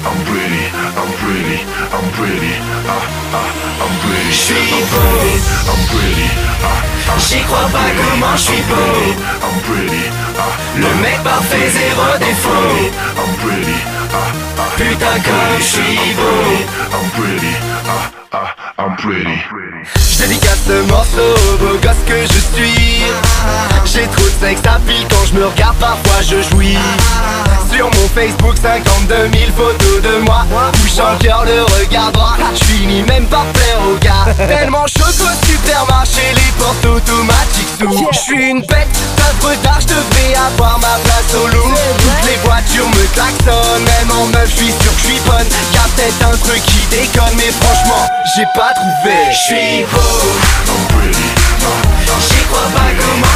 I'm pretty, I'm pretty, I'm pretty, I'm pretty. J'suis beau, I'm pretty, j'y crois pas comment j'suis beau. I'm pretty, Le mec parfait, zéro défaut. I'm pretty, Putain comme j'suis beau. I'm pretty, I'm pretty. J'dédicace ce morceau au beau gosse que je suis. J'ai trop de sexe à pile quand je me regarde, parfois je jouis. Sur mon Facebook 52 000 photos de moi, bouchant le cœur, le regard droit. J'finis même par plaire aux gars. Tellement chaud qu'au supermarché, les portes automatiques s'ouvrent. J'suis une bête, d'œuvre d'art, j'devrais avoir ma place au loup. Toutes les voitures me klaxonnent, même en meuf j'suis sûr que j'suis bonne. Y'a peut-être un truc qui déconne, mais franchement, j'ai pas trouvé. J'suis beau, I'm pretty, j'y crois pas comment